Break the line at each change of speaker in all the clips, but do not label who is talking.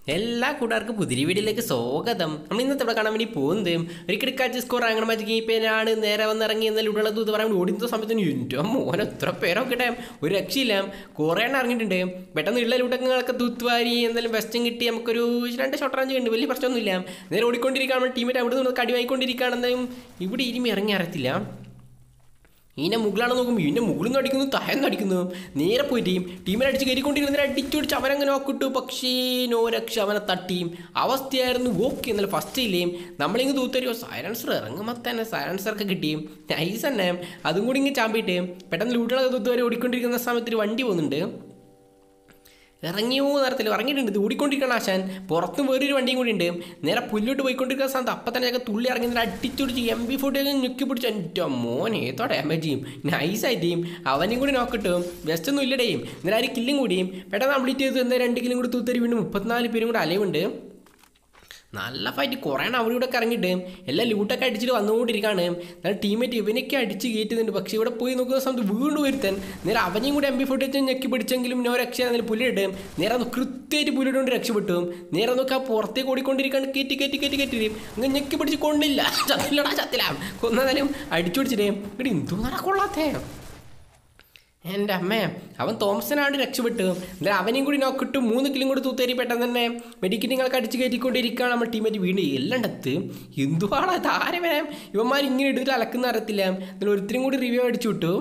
എല്ലാ കൂട്ടുകാർക്കും പുതിരി വീഡിയോയിലേക്ക് സ്വാഗതം. നമ്മൾ ഇന്നത്തെ ഇവിടെ കാണാൻ വേണ്ടി പോകുന്നത് ഒരു കിടക്കാച്ച് സ്കോർ അങ്ങനെ മതി പേനാണ് നേരെ വന്നിറങ്ങി എന്നാൽ ഇവിടെ ഇത് പറയാൻ ഓടുന്ന സമയത്തിന് എൻ്റെ മോനെ എത്ര പേരൊക്കെ ഇടാം, ഒരു രക്ഷയില്ല. കുറേ എണ്ണം ഇറങ്ങിയിട്ടുണ്ട്. പെട്ടെന്ന് ഉള്ള ലൂട്ടങ്ങളൊക്കെ തൂത്തുവാരി എന്തായാലും വെസ്റ്റും കിട്ടി. നമുക്കൊരു 2 ഷോട്ട് റേഞ്ച് ഉണ്ട്, വലിയ പ്രശ്നമൊന്നുമില്ല. നേരെ ഓടിക്കൊണ്ടിരിക്കുകയാണ്. ടീമേറ്റ് അവിടെ നിന്ന് കടിവായിക്കൊണ്ടിരിക്കുകയാണ്. എന്തായാലും ഇവിടെ ഇരുമി ഇറങ്ങി അറിയത്തില്ല. ഇതിൻ്റെ മുകളിലാണ് നോക്കുമ്പോൾ ഇതിൻ്റെ മുകളിൽ നിന്ന് അടിക്കുന്നു, താഴെന്ന് അടിക്കുന്നു. നേരെ പോയിട്ട് ടീമിനെ അടിച്ച് കയറിക്കൊണ്ടിരിക്കുന്ന നേരെ അടിച്ചുപിടിച്ച് അവനങ്ങനെ നോക്കിട്ടു. പക്ഷേ നോ രക്ഷ, അവനെ തട്ടിയും അവസ്ഥയായിരുന്നു. ഓക്കെ എന്നാലും ഫസ്റ്റ് ഇല്ലേയും നമ്മളിങ്ങ് തൂത്തരുമോ സൈലൻസർ ഇറങ്ങുമ്പോൾ തന്നെ സൈലൻസറൊക്കെ കിട്ടിയും നൈസ് തന്നെ. അതും കൂടി ഇങ്ങനെ ചാമ്പിയിട്ട് പെട്ടെന്ന് ലൂട്ടുകളൊക്കെ തൂത്തുവരെ ഓടിക്കൊണ്ടിരിക്കുന്ന സമയത്ത് വണ്ടി പോകുന്നുണ്ട്. ഇറങ്ങിയോ നേരത്തിൽ ഇറങ്ങിയിട്ടുണ്ട്. ഇത് ഓടിക്കൊണ്ടിരിക്കണം ആശാൻ. പുറത്തും വേറൊരു വണ്ടിയും കൂടി ഉണ്ട്. നേരെ പുല്ലോട്ട് പോയിക്കൊണ്ടിരിക്കുന്ന സമയത്ത് അപ്പം തന്നെ ഞങ്ങൾക്ക് തുള്ളി ഇറങ്ങി അടിച്ചുപിടിച്ച് MP40 ഞെക്കി പിടിച്ചു. എൻ്റെ മോൻ ഏതോ ഡാമേജ് ചെയ്യും നൈസായിട്ട് ചെയ്യും. അവനെയും കൂടി നോക്കിട്ടും ജസ്റ്റ് ഒന്നും ഇല്ലടേയും. നേരെ ആര് കില്ലും കൂടിയും പെട്ടെന്ന് കംപ്ലീറ്റ് ചെയ്ത് എന്താ 2 കില്ലും കൂടി തൂത്തരി വീണ്ടും 34 പേരും കൂടി അലവുണ്ട്. നല്ല ഫൈറ്റ്. കുറേ അവിടെ ഇവിടെ ഇറങ്ങിയിട്ട് എല്ലാം ലൂട്ടൊക്കെ അടിച്ചിട്ട് വന്നുകൊണ്ടിരിക്കുകയാണ്. എന്നാൽ ടീമേറ്റ് ഇവനൊക്കെ അടിച്ച് കയറ്റുന്നുണ്ട്. പക്ഷേ ഇവിടെ പോയി നോക്കുന്ന സമയത്ത് വീണ്ടും വരുത്താൻ നേരെ അവനെയും കൂടി MP40 ഞെക്കി പിടിച്ചെങ്കിലും നോ രക്ഷ. അതിൽ പുല്ലിട്ട് നേരെ ഒന്ന് കൃത്യമായിട്ട് പുല്ലിട്ടുകൊണ്ട് രക്ഷപ്പെട്ടു. നേരെ നോക്കി ആ പുറത്തേക്ക് ഓടിക്കൊണ്ടിരിക്കുകയാണ്. കയറ്റി അങ്ങനെ ഞെക്കി പിടിച്ച് കൊണ്ടില്ല. ചത്തില്ല കൊന്നാലും അടിച്ചു പിടിച്ചിട്ടേ ഇവിടെ എന്തോ നടക്കൊള്ളാത്തേ. എൻ്റെ അമ്മേ, അവൻ തോംസനാണ് രക്ഷപ്പെട്ടു. എന്തായാലും അവനെയും കൂടി നോക്കിട്ട് 3 കില്ലും കൂടി തൂത്തേരി പെട്ടെന്ന് തന്നെ മെഡിക്കറ്റിങ്ങളൊക്കെ അടിച്ച് കയറ്റിക്കൊണ്ടിരിക്കുകയാണ്. നമ്മൾ ടീമേറ്റ് വീണ്ടും എല്ലാണ്ടത്ത് എന്തുവാണ് താരവനെ ഇവന്മാർ ഇങ്ങനെ എടുത്തിട്ട് അലക്കുന്ന അറിയത്തില്ല. എന്നാലും ഒരുത്തരും കൂടി റിവ്യൂ അടിച്ചു വിട്ടു.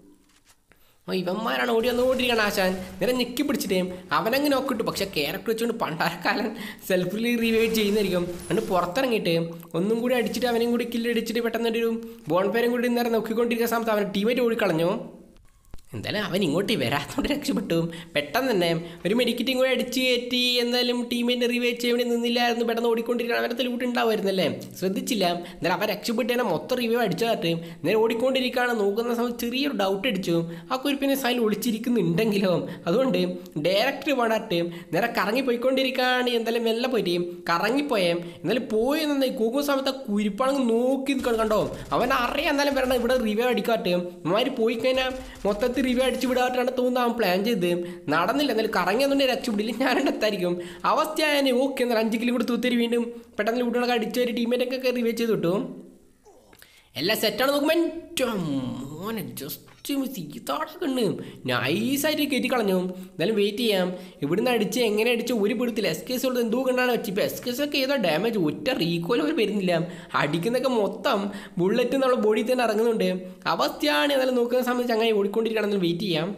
ഇവന്മാരാണ് ഓടി വന്നുകൊണ്ടിരിക്കണം ആശാൻ. നേരെ ഞെക്കി പിടിച്ചിട്ടേ അവനങ്ങ് നോക്കിട്ടു. പക്ഷേ ക്യാരക്ടർ വെച്ചുകൊണ്ട് പണ്ടാരക്കാലം സെൽഫിൽ റിവൈവ് ചെയ്യുന്നതായിരിക്കും. അതുകൊണ്ട് പുറത്തിറങ്ങിയിട്ട് ഒന്നും കൂടി അടിച്ചിട്ട് അവനെയും കൂടി കില്ലടിച്ചിട്ട് പെട്ടെന്ന് ഒരു ബോൺഫയറും കൂടി നേരെ നോക്കിക്കൊണ്ടിരിക്കുന്ന സമയത്ത് അവൻ ടീമേറ്റ് ഓടിക്കളഞ്ഞു. എന്തായാലും അവൻ ഇങ്ങോട്ട് വരാത്തോണ്ട് രക്ഷപ്പെട്ടു. പെട്ടെന്ന് തന്നെ ഒരു മെഡിക്കറ്റും കൂടെ അടിച്ച് കയറ്റി. എന്തായാലും ടീമിൻ്റെ റിവൈവ് ചെയ്യാൻ വേണ്ടി നിന്നില്ലായിരുന്നു. പെട്ടെന്ന് ഓടിക്കൊണ്ടിരിക്കണം. അവരത്തെ ലൂട്ട് ഉണ്ടാവുമായിരുന്നല്ലേ, ശ്രദ്ധിച്ചില്ല. എന്നാലും അവൻ രക്ഷപ്പെട്ട് തന്നെ മൊത്തം റിവൈവ് അടിച്ചതായിട്ട് നേരെ ഓടിക്കൊണ്ടിരിക്കുകയാണ്. നോക്കുന്ന സമയത്ത് ചെറിയൊരു ഡൗട്ട് അടിച്ചു. ആ കുരിപ്പിനെ സൈഡിൽ ഒളിച്ചിരിക്കുന്നുണ്ടെങ്കിലോ അതുകൊണ്ട് ഡയറക്റ്റ് പാടാട്ട് നേരെ കറങ്ങിപ്പോയിക്കൊണ്ടിരിക്കുകയാണ്. എന്തായാലും മെല്ലെ പോയിട്ട് കറങ്ങിപ്പോയേ. എന്നാലും പോയി നന്നായി കൂക്കുന്ന സമയത്ത് ആ കുരിപ്പാണെങ്കിൽ നോക്കി നിൽക്കണം. കണ്ടോ അവൻ അറിയാം എന്നാലും വരണം ഇവിടെ റിവൈവ് അടിക്കാട്ട്. അവന്മാർ പോയി കഴിഞ്ഞാൽ മൊത്തത്തിൽ റിവ്യൂ അടിച്ചു വിടാട്ടാണ് തോന്നുന്നത്. അവൻ പ്ലാൻ ചെയ്ത് നടന്നില്ല. എന്നാലും കറങ്ങിയൊന്നുണ്ടെങ്കിൽ രക്ഷപ്പെടില്ല. ഞാനെടുത്തായിരിക്കും അവസ്ഥയായ. ഓക്കെ എന്നാൽ 5 കിലോ കൂടി തൂത്തേരി വീണ്ടും പെട്ടെന്ന് ലൂട്ടുകളൊക്കെ അടിച്ച ഒരു ടീമേറ്റൊക്കെ റിവ്യൂ ചെയ്ത് കിട്ടു. എല്ലാം സെറ്റാണ്. നോക്കുമ്പോൾ എൻ്റെ മോനെ ജസ്റ്റ് മിസ് ഇതാടൊക്കെണ്ട് നൈസായിട്ട് കയറ്റി കളഞ്ഞു. എന്തായാലും വെയിറ്റ് ചെയ്യാം. ഇവിടുന്ന് അടിച്ച് എങ്ങനെ അടിച്ച് ഒരു പിടുത്തില്ല. SKS ഉള്ളത് എന്തോ കണ്ടാണ് വെച്ച്. ഇപ്പോൾ SKS ഒക്കെ ഏതോ ഡാമേജ് ഒറ്റ റീകോയിൽ അവർ വരുന്നില്ല. അടിക്കുന്നതൊക്കെ മൊത്തം ബുള്ളറ്റ് നമ്മുടെ ബോഡിയിൽ തന്നെ ഇറങ്ങുന്നുണ്ട്. അവസ്ഥയാണ്. എന്നാലും നോക്കുന്ന സമയത്ത് അങ്ങനെ ഓടിക്കൊണ്ടിരിക്കണം. എന്നാലും വെയിറ്റ് ചെയ്യാം.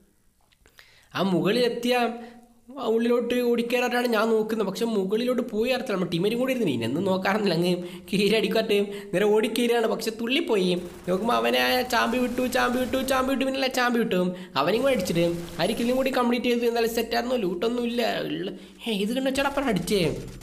ആ മുകളിലെത്തിയ ഉള്ളിലോട്ട് ഓടിക്കയറാട്ടാണ് ഞാൻ നോക്കുന്നത്. പക്ഷെ മുകളിലോട്ട് പോയി അറിയില്ല. നമ്മൾ ടീമേരും കൂടി ഇരുന്നു ഇനൊന്നും നോക്കാറുന്നില്ല. അങ്ങ് കീരി അടിക്കാട്ട് നേരെ ഓടിക്കയറിയാണ്. പക്ഷെ തുള്ളിപ്പോയി നോക്കുമ്പോൾ അവനെ ചാമ്പി വിട്ടു. പിന്നെ ചാമ്പി വിട്ടു. അവനും കൂടെ അടിച്ചിട്ട് ആരിക്കലും കൂടി കംപ്ലീറ്റ് ചെയ്തു. എന്നാലും സെറ്റായിരുന്നു. ലൂട്ടൊന്നും ഇല്ല. ഇത് കണ്ടു വെച്ചാൽ അപ്പം അടിച്ചേ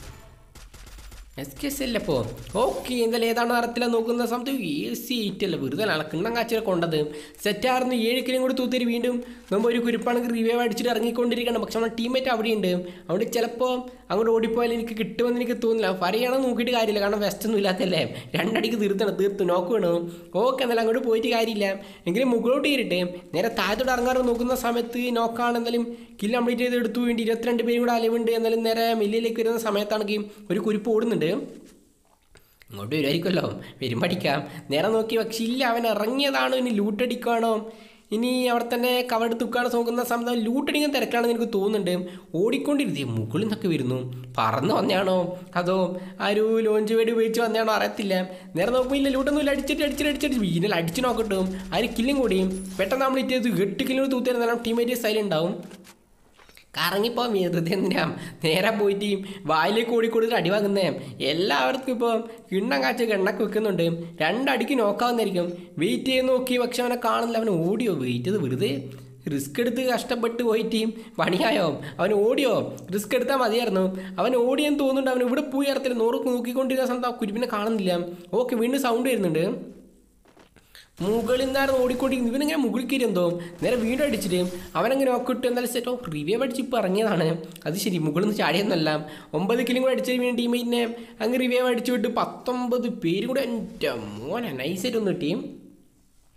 SKS അല്ലപ്പോൾ. ഓക്കെ എന്തായാലും ഏതാണ് അറിയത്തില്ല. നോക്കുന്ന സമയത്ത് AC8 അല്ല, വെറുതെ കിണ്ണം കാച്ചിലൊക്കെ കൊണ്ടത് സെറ്റായിരുന്നു. 7 കിലും കൂടി തൂത്തേരി വീണ്ടും നമ്മൾ ഒരു കുരിപ്പാണെങ്കിൽ റിവൈവ് അടിച്ചിട്ട് ഇറങ്ങിക്കൊണ്ടിരിക്കണം. പക്ഷെ നമ്മുടെ ടീമേറ്റ് അവിടെയുണ്ട്. അവിടെ ചിലപ്പോൾ അങ്ങോട്ട് ഓടിപ്പോയാലും എനിക്ക് കിട്ടുമെന്ന് എനിക്ക് തോന്നില്ല. ഫറിയാണോ നോക്കിയിട്ട് കാര്യമില്ല, കാരണം വെസ്റ്റൊന്നും ഇല്ലാത്തല്ലേ. 2 അടിക്ക് തീർത്തു നോക്ക് വേണം. ഓക്കെ എന്നാലും അങ്ങോട്ട് പോയിട്ട് കാര്യമില്ല. എങ്കിലും മുകളിലോട്ട് കയറിയിട്ട് നേരെ താഴത്തോട്ട് ഇറങ്ങാറ് നോക്കുന്ന സമയത്ത് നോക്കാണ്. എന്തായാലും കില്ല് കംപ്ലീറ്റ് ചെയ്ത് എടുത്തു. വേണ്ടി 22 പേരും കൂടെ അലവുണ്ട്. എന്നാലും നേരെ മില്ലിലേക്ക് വരുന്ന സമയത്താണെങ്കിൽ ഒരു കുരിപ്പ് ഓടുന്നുണ്ട്. ഇങ്ങോട്ട് വരുമായിരിക്കുമല്ലോ, വരുമ്പോൾ അടിക്കാം. നേരെ നോക്കി. പക്ഷേ ഇല്ല, അവൻ ഇറങ്ങിയതാണോ ഇനി ലൂട്ടടിക്കുകയാണോ ഇനി അവിടെ തന്നെ കവട് തുക്കാണ് നോക്കുന്ന സമയത്ത് ലൂട്ടടിക്കാൻ തിരക്കാണെന്ന് എനിക്ക് തോന്നുന്നുണ്ട്. ഓടിക്കൊണ്ടിരുന്നേ മുകളിൽ നിന്നൊക്കെ വരുന്നു. പറന്ന് വന്നതാണോ അതോ ആ ഒരു ലോഞ്ച് വേടി ഉപയോഗിച്ച് വന്നതാണോ അറിയത്തില്ല. നേരെ നോക്കുമ്പോൾ ഇല്ല, ലൂട്ടൊന്നും ഇല്ല. അടിച്ചിട്ട് വീട്ടിൽ അടിച്ച് നോക്കട്ടും. ആ ഒരു കില്ലും കൂടിയും പെട്ടെന്ന് നമ്മൾ ഇറ്റത് 8 കിലോ തൂത്തരുന്നാലും ടീമേറ്റ് സൈലൻ്റ് ഉണ്ടാവും. കറങ്ങിപ്പോൾ വെറുതെ എന്തിനാ നേരെ പോയിട്ട് വായിലേക്ക് ഓടിക്കൊടുത്തിട്ട് അടി വാങ്ങുന്നേ. എല്ലാവർക്കും ഇപ്പോൾ കിണ്ണം കാച്ച എണ്ണക്ക് വെക്കുന്നുണ്ട്. 2 അടിക്ക് നോക്കാവുന്നതായിരിക്കും. വെയിറ്റ് ചെയ്ത് നോക്കി. പക്ഷെ അവനെ കാണുന്നില്ല. അവൻ ഓടിയോ? വെയിറ്റ് ചെയ്ത് വെറുതെ റിസ്ക് എടുത്ത് കഷ്ടപ്പെട്ട് പോയിട്ട് പണിയായോ? അവൻ ഓടിയോ? റിസ്ക് എടുത്താൽ മതിയായിരുന്നു. അവൻ ഓടിയെന്ന് തോന്നുന്നുണ്ട്. അവൻ ഇവിടെ പോയി ഇറത്തില്ല. നോക്കിക്കൊണ്ടിരിക്കുന്ന സമയത്ത് ആ കുരുപ്പിനെ കാണുന്നില്ല. ഓക്കെ വീണ്ടും സൗണ്ട് വരുന്നുണ്ട്. മുകളിൽ നിന്നായിരുന്നു ഓടിക്കൊണ്ടിരിക്കുന്നത്. ഇവനിങ്ങനെ മുകളിൽ കയറി എന്തോ നേരെ വീണ്ടും അടിച്ചിട്ട് അവനങ്ങനെ നോക്കിയിട്ട് എന്തായാലും സെറ്റോ റിവ്യൂ അടിച്ച് ഇപ്പോൾ ഇറങ്ങിയതാണ്. അത് ശരി, മുകളിൽ നിന്ന് ചാടിയൊന്നുമല്ല. 9 കിലും കൂടെ അടിച്ചതിന് വേണ്ടി ടീമിനെ അങ്ങ് റിവ്യൂ അടിച്ചു വിട്ട് 19 പേരും കൂടെ എൻ്റെ മോനെ നൈസായിട്ടൊന്ന് കിട്ടി.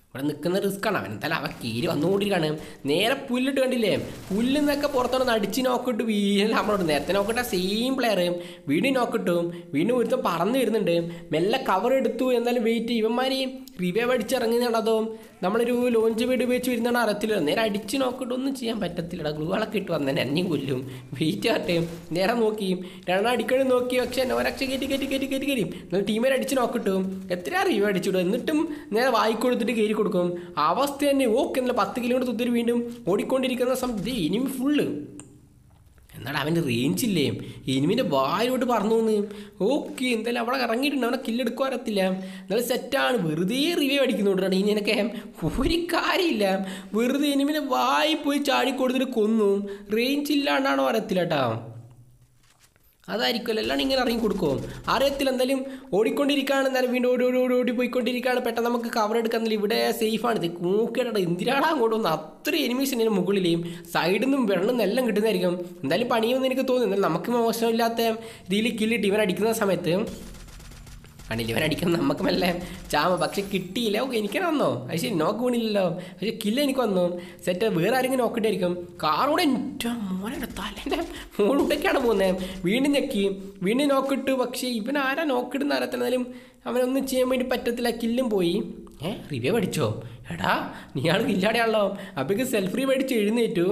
ഇവിടെ നിൽക്കുന്ന റിസ്ക്കാണ്. അവൻ എന്തായാലും അവൻ കീരി വന്നുകൊണ്ടിരിക്കുകയാണ്. നേരെ പുല്ലിട്ട് കണ്ടില്ലേ, പുല്ലിന്നൊക്കെ പുറത്തോട്ട് അടിച്ച് നോക്കിട്ട് വീണ്ടും നമ്മളോട് നേരത്തെ നോക്കിട്ട സെയിം പ്ലെയർ വീണ്ടും നോക്കിട്ടും വീണ്ടും ഒരുത്തം പറന്ന് വരുന്നുണ്ട്. മെല്ലെ കവർ എടുത്തു. എന്തായാലും വെയിറ്റ് ഇവന്മാർ റിവൈവ് അടിച്ചിറങ്ങുന്നുണ്ടതോ നമ്മളൊരു ലോഞ്ച് വീട് ഉപയോഗിച്ച് വരുന്നതാണ് അറിയത്തില്ല. നേരെ അടിച്ച് നോക്കിയിട്ട് ഒന്നും ചെയ്യാൻ പറ്റത്തില്ലടാ. ഗ്ലൂകളൊക്കെ ഇട്ട് വന്നേനെ എന്നെയും കൊല്ലും. വെയിറ്റ് ആട്ടെ. നേരെ നോക്കി രണ്ടാം അടിക്കണം നോക്കി. പക്ഷേ ഒരക്ഷ കയറ്റി എന്നാൽ ടീമേറ്റ് അടിച്ച് നോക്കിട്ടും എത്ര റിവ്യൂ അടിച്ചിടും. എന്നിട്ടും നേരെ വായിക്കൊടുത്തിട്ട് കയറി കൊടുക്കും. അവസ്ഥ തന്നെ ഓക്കെ. എന്നാൽ 10 കിലോമീറ്റർ തുത്തിരി വീണ്ടും ഓടിക്കൊണ്ടിരിക്കുന്ന സമയത്ത് ഇനിമി ഫുള്ള്. എന്നാലും അവൻ്റെ റേഞ്ച് ഇല്ലേ, ഇനിമിൻ്റെ വായിലോട്ട് പറഞ്ഞു പോന്ന്. ഓക്കെ എന്തായാലും അവിടെ ഇറങ്ങിയിട്ടുണ്ട്. അവനെ കില്ലെടുക്കുക അറിയത്തില്ല. എന്നാലും സെറ്റാണ്. വെറുതെ റിവ്യൂ അടിക്കുന്നുണ്ടാണ്. ഇനി എനിക്ക് ഒരു കാര്യമില്ല. വെറുതെ ഇനിമിൻ്റെ വായി പോയി ചാടി കൊടുത്തിട്ട് കൊന്നു. റേഞ്ച് ഇല്ലാണ്ടാണോ അറിയത്തില്ല കേട്ടോ. അതായിരിക്കുമല്ലോ. അല്ലാണ്ട് ഇങ്ങനെ ഇറങ്ങി കൊടുക്കുമോ അറിയത്തില്ല. എന്തായാലും ഓടിക്കൊണ്ടിരിക്കുകയാണ്. എന്തായാലും വീണ്ടും ഓടി പോയിക്കൊണ്ടിരിക്കുകയാണ്. പെട്ടെന്ന് നമുക്ക് കവർ എടുക്കുന്നില്ല. ഇവിടെ സേഫാണ്. ഇത് നോക്കിയിട്ടാണ് എന്തിനാടാ അങ്ങോട്ട് വന്ന് അത്ര എനിമീസ് ഇതിന് മുകളിലേയും സൈഡിൽ നിന്നും വെള്ളം എല്ലാം കിട്ടുന്നതായിരിക്കും. എന്തായാലും പണിയൊന്നും എനിക്ക് തോന്നുന്നു. എന്നാലും നമുക്ക് മോശമില്ലാത്ത രീതിയിൽ കില്ലിട്ട് ഇവൻ അടിക്കുന്ന സമയത്ത് കണ്ടില്ല, ഇവൻ അടിക്കുന്ന നമുക്ക് മെല്ലെ ചാമ. പക്ഷെ കിട്ടിയില്ല. ഓക്കെ എനിക്ക് വന്നോ അത് ശരി, നോക്ക് വീണില്ലല്ലോ. പക്ഷെ കില്ല എനിക്ക് വന്നു. സെറ്റ് വേറെ ആരെങ്കിലും നോക്കിയിട്ടായിരിക്കും. കാറൂടെ മോനെ തലേൻ്റെ മോളൂടെയൊക്കെയാണ് പോകുന്നത്. വീണ്ടും ഞെക്കി വീണ്ടും നോക്കിട്ടു. പക്ഷേ ഇവൻ ആരാ നോക്കിയിടുന്ന അറിയത്തില്ലെന്നാലും അവനൊന്നും ചെയ്യാൻ വേണ്ടി പറ്റത്തില്ല. കില്ലും പോയി. റിവ്യൂ അടിച്ചോ എടാ, നീയാൾ കില്ലാടെയാണല്ലോ. അപ്പോഴേക്ക് സെൽഫ് റിവ്യൂ അടിച്ച് എഴുന്നേറ്റു.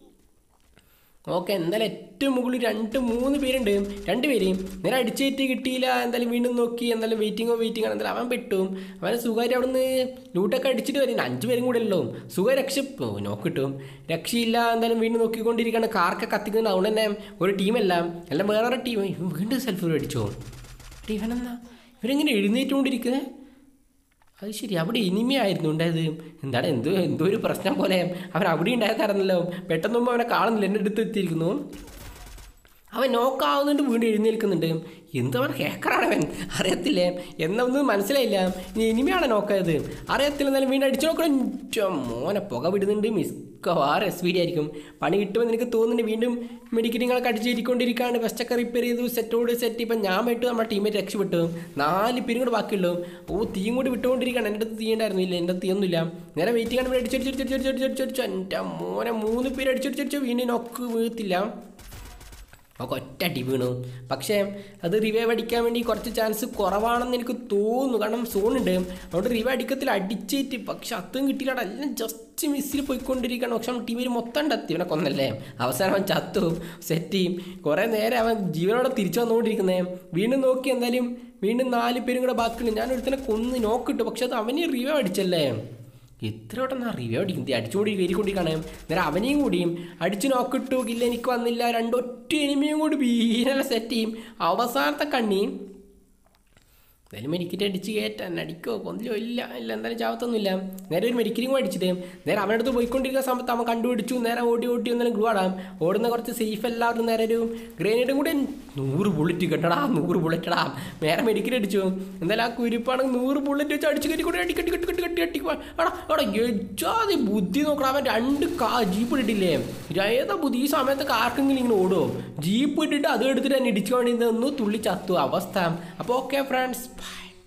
ഓക്കെ എന്തായാലും ഏറ്റവും മുകളിൽ 2-3 പേരുണ്ട്. 2 പേരെയും നേരെ അടിച്ചേറ്റ് കിട്ടിയില്ല. എന്തായാലും വീണ്ടും നോക്കി. എന്തായാലും വെയിറ്റിംഗ് ആണ്. എന്തായാലും അവൻ പെട്ടു. അവനെ സുഖമായിട്ട് അവിടെ നിന്ന് ലൂട്ടൊക്കെ അടിച്ചിട്ട് വരും. 5 പേരും കൂടെ ഉള്ളൂ. സുഖം നോക്കിട്ടും രക്ഷയില്ല. എന്തായാലും വീണ്ടും നോക്കിക്കൊണ്ടിരിക്കുകയാണ്. കാറൊക്കെ കത്തിക്കുന്നത്. അതുകൊണ്ട് തന്നെ ഒരു ടീമല്ല, എല്ലാം വേറെ ടീം. വീണ്ടും സെൽഫ് അടിച്ചോ ഇവനെന്നാ ഇവരെങ്ങനെ എഴുന്നേറ്റുകൊണ്ടിരിക്കുന്നത്. അത് ശരി, അവിടെ ഇനിമയായിരുന്നു ഉണ്ടായത്. എന്താണ് എന്തോ ഒരു പ്രശ്നം പോലെ അവൻ അവിടെ ഉണ്ടായതായിരുന്നല്ലോ. പെട്ടെന്ന് അവനെ കാണുന്നില്ല. എൻ്റെ അടുത്ത് എത്തിയിരിക്കുന്നു. അവൻ നോക്കാവുന്നുണ്ട്, വീണ്ടും എഴുന്നേൽക്കുന്നുണ്ട്. എന്തവൻ ഹേക്കറാണ് അവൻ അറിയത്തില്ലേ. എന്നൊന്നും മനസ്സിലായില്ല. ഇനി ഇനിമയാണ് നോക്കായത് അറിയത്തില്ല. എന്നാലും വീണ്ടും അടിച്ചു നോക്കണം. മോനെ പുക വിടുന്നുണ്ട്. മിക്കവാറും SVD ആയിരിക്കും. പണി കിട്ടുമെന്ന് എനിക്ക് തോന്നുന്നുണ്ട്. വീണ്ടും മെഡിക്കറ്റുകളൊക്കെ അടിച്ചേരിക്കൊണ്ടിരിക്കുകയാണ്. ബെസ്റ്റൊക്കെ റിപ്പയർ ചെയ്തു. സെറ്റ്. ഇപ്പം ഞാൻ വിട്ടു. നമ്മുടെ ടീമേറ്റ് രക്ഷപ്പെട്ടു. 4 പേരും കൂടെ ബാക്കിയുള്ളൂ. തീയും കൂടി വിട്ടുകൊണ്ടിരിക്കുകയാണ്. എൻ്റെ അടുത്ത് തീയുണ്ടായിരുന്നില്ല. എൻ്റെ തീയൊന്നുമില്ല. നേരെ വെയിറ്റ് ചെയ്യാൻ അടിച്ചടിച്ചു. എൻ്റെ മോനെ 3 പേര് അടിച്ചടിച്ചു. വീണ്ടും നോക്ക് വീഴത്തില്ല. ഒറ്റ അടി വീണു. പക്ഷേ അത് റിവൈവ് അടിക്കാൻ വേണ്ടി കുറച്ച് ചാൻസ് കുറവാണെന്ന് എനിക്ക് തോന്നുന്നു. കാരണം സോണുണ്ട്. അതുകൊണ്ട് റിവൈവ് അടിക്കത്തിൽ അടിച്ചേറ്റ്. പക്ഷെ അതും കിട്ടിയില്ല. എല്ലാം ജസ്റ്റ് മിസ്സിൽ പോയിക്കൊണ്ടിരിക്കുകയാണ്. പക്ഷെ ടീമിൽ മൊത്തം എത്തി. ഇവനെ കൊന്നല്ലേ. അവസാനം അവൻ ചത്തു. സെറ്റ് ചെയ്യും. കുറേ നേരം അവൻ ജീവനോടെ തിരിച്ചു വന്നുകൊണ്ടിരിക്കുന്നത്. വീണ്ടും നോക്കി. എന്തായാലും വീണ്ടും 4 പേരും കൂടെ ബാക്കിയുണ്ട്. ഞാൻ ഒരുത്തനെ കൊന്ന് നോക്കിട്ടു. പക്ഷെ അത് അവനെ റിവൈവ് അടിച്ചല്ലേ. എത്ര വട്ടം റിവ്യൂ അടിക്കുന്നത്. അടിച്ചുകൂടി കയറിക്കൊണ്ടിരിക്കുകയാണ്. നേരെ അവനെയും കൂടിയും അടിച്ചു നോക്കിട്ടു. ഇല്ല എനിക്ക് വന്നില്ല. 2 ഒറ്റ എനിമിയും കൂടി വീരല്ല സെറ്റ് ചെയ്യും. അവസാനത്തെ കണ്ണി എന്തായാലും മെഡിക്കറ്റ് അടിച്ച് കയറ്റാൻ അടിക്കോ കൊന്നില്ലോ ഇല്ല എന്തായാലും ചാവത്തൊന്നുമില്ല. നേരെ ഒരു മെഡിക്കറ്റും കൂടെ അടിച്ചിട്ട് നേരെ അവൻ്റെ അടുത്ത് പോയിക്കൊണ്ടിരിക്കുന്ന സമയത്ത് അവൻ കണ്ടുപിടിച്ചു. നേരെ ഓടി ഒന്നാലും ഗ്ലൂ ആടാം. ഓടുന്ന കുറച്ച് സേഫ് എല്ലാവരും. നേരെ ഒരു ഗ്രനേഡും കൂടെ 100 ബുള്ളറ്റ് കെട്ടടാ. 100 ബുള്ളറ്റടാ. നേരെ മെഡിക്കറ്റ് അടിച്ചു. എന്തായാലും ആ കുരിപ്പാണെങ്കിൽ 100 ബുള്ളറ്റ് വെച്ച് അടിച്ച് കയറ്റി കൂടെ അടിക്കാതി ബുദ്ധി നോക്കണം. അവൻ 2 ജീപ്പ് ഇട്ടിട്ടില്ലേ. ഏതാ ബുദ്ധി ഈ സമയത്തൊക്കെ ആർക്കെങ്കിലും ഇങ്ങനെ ഓടുമോ. ജീപ്പ് ഇട്ടിട്ട് അത് എടുത്തിട്ട് തന്നെ ഇടിച്ചു വേണ്ടി ഒന്ന് തുള്ളി ചത്തു അവസ്ഥ. അപ്പോൾ ഓക്കെ ഫ്രണ്ട്സ്.